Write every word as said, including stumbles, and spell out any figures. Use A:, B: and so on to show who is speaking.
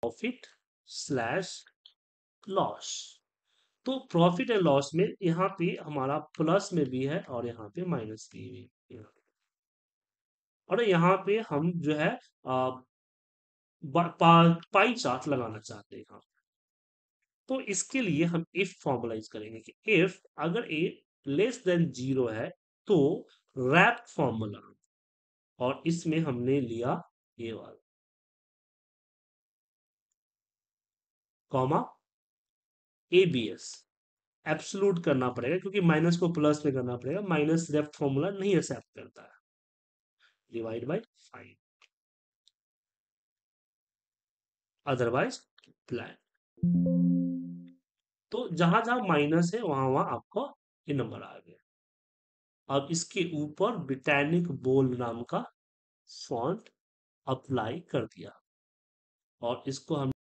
A: Profit slash loss. तो profit and loss में यहाँ पे हमारा प्लस में भी है और यहाँ पे माइनस भी है, और यहाँ पे हम जो है आ, बा- पा, पाई चार्ट लगाना चाहते हैं यहाँ। तो इसके लिए हम इफ फॉर्मुलाइज करेंगे कि इफ अगर ए लेस देन जीरो है तो रैप फॉर्मूला, और इसमें हमने लिया ये वाला कॉमा एबीएस। एब्सोल्यूट करना पड़ेगा क्योंकि माइनस को प्लस में करना पड़ेगा, माइनस रेप फॉर्मूला नहीं एक्सेप्ट करता है। Divide by five, otherwise plan. तो जहां जहां माइनस है वहां वहां आपको ये नंबर आ गया। अब इसके ऊपर ब्रिटानिक बोल्ड नाम का फॉन्ट अप्लाई कर दिया और इसको हम